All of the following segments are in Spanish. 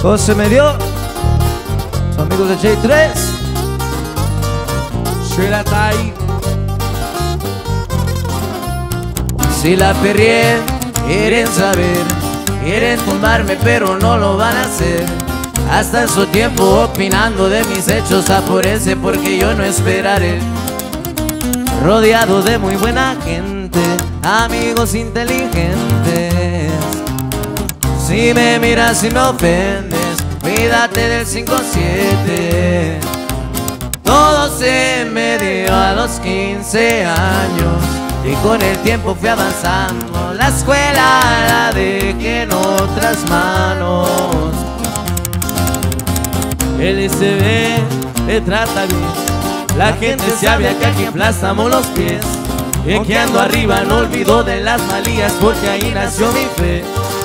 José me dio, son amigos de J3. Shiratai. Si la perrié, quieren saber, quieren tumbarme pero no lo van a hacer. Hasta en su tiempo opinando de mis hechos apurece porque yo no esperaré. Rodeado de muy buena gente, amigos inteligentes. Si me miras y me ofendes, cuídate del 5-7. Todo se me dio a los 15 años y con el tiempo fui avanzando. La escuela la dejé en otras manos. LSB te trata bien. La gente sabe que aquí aplastamos los pies. Y que ando arriba no olvido de las malías porque ahí nació mi fe.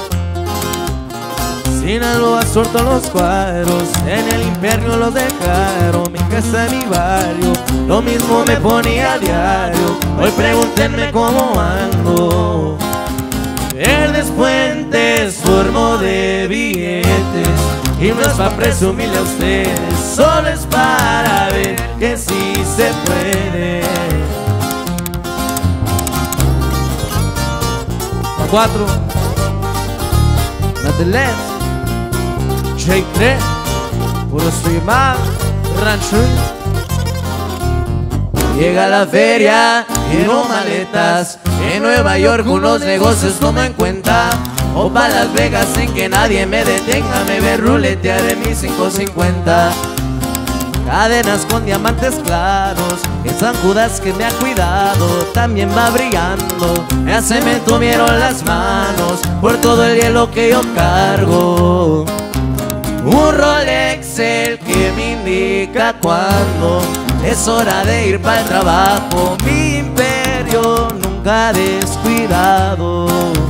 Sinaloa sorto los cuadros, en el imperio los dejaron. Mi casa, mi barrio, lo mismo me ponía a diario. Hoy pregúntenme cómo ando. Verdes puentes, formo de billetes. Y no es para presumirle a ustedes, solo es para ver que sí se puede. A 4 Natelés J3, puro streamar Rancho. Llega la feria, lleno maletas. En Nueva York unos negocios tomo en cuenta. O pa' Las Vegas sin que nadie me detenga. Me ve ruletear en mis 550. Cadenas con diamantes claros. El San Judas que me ha cuidado también va brillando. Ya se me tuvieron las manos por todo el hielo que yo cargo. Un Rolex el que me indica cuando es hora de ir para el trabajo. Mi imperio nunca descuidado.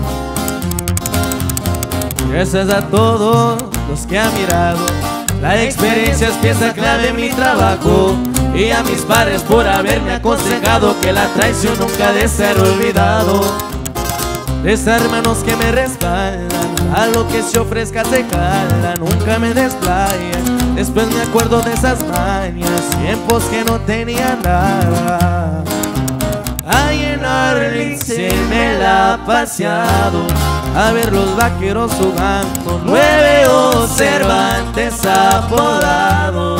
Gracias a todos los que han mirado. La experiencia es pieza clave en mi trabajo. Y a mis padres por haberme aconsejado que la traición nunca debe ser olvidado. Tres hermanos que me respaldan, a lo que se ofrezca se jala, nunca me desplayan. Después me acuerdo de esas mañas, tiempos que no tenía nada. Ahí en Arlington me la ha paseado a ver los vaqueros jugando. 9 Cervantes apodado.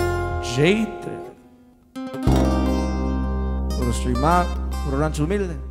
J3 puro streamar, puro rancho humilde.